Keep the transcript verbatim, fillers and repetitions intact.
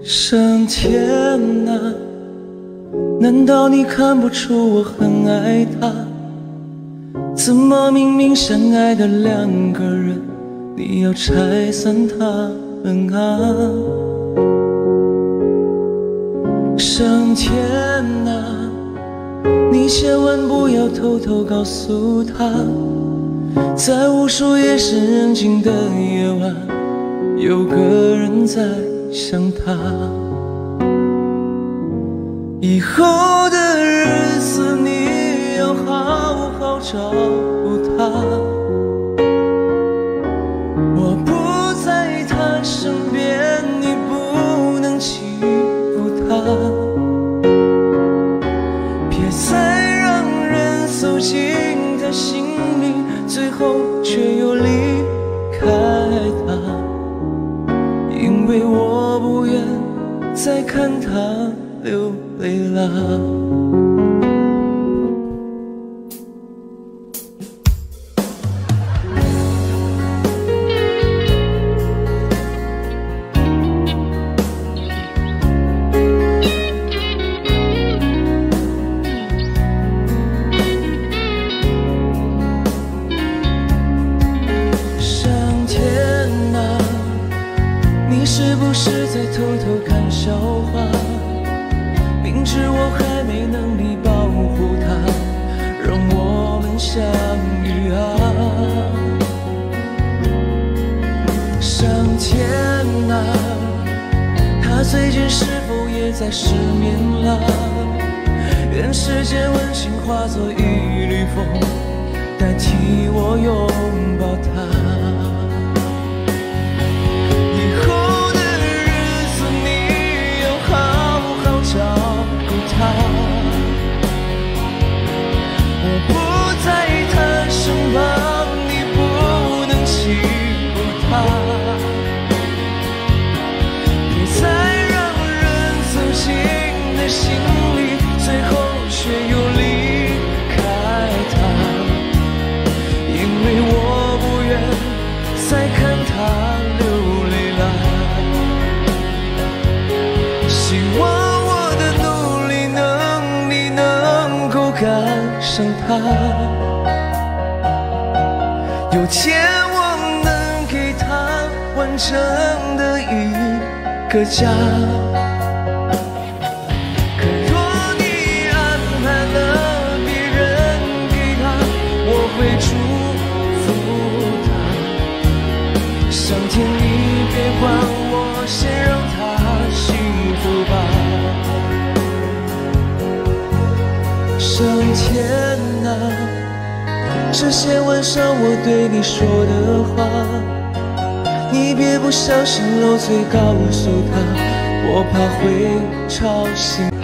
上天啊，难道你看不出我很爱他？怎么明明相爱的两个人，你要拆散他们啊？上天啊，你千万不要偷偷告诉他，在无数夜深人静的夜晚，有个人在想他。以后的日子你要好好照顾他，我不在他身边，你不能欺负他，别再让人走进他心里，最后却又离开他，因为我不愿再看他流泪了。上天啊，你是不是在偷偷看笑话？明知我还没能力保护他，让我们相遇啊！上天啊，他最近是否也在失眠了？愿世间温情化作一缕风，代替我拥抱他。我不在他身旁，你不能欺负他，别再让人走进你心里，最后却又离开他，因为我不愿再看他流泪了。希望赶上他，有天我能给他完整的一个家。可若你安排了别人给他，我会祝福他。上天你别管我，先让他幸福吧。上天啊，这些晚上我对你说的话，你别不小心漏嘴告诉他，我怕会吵醒。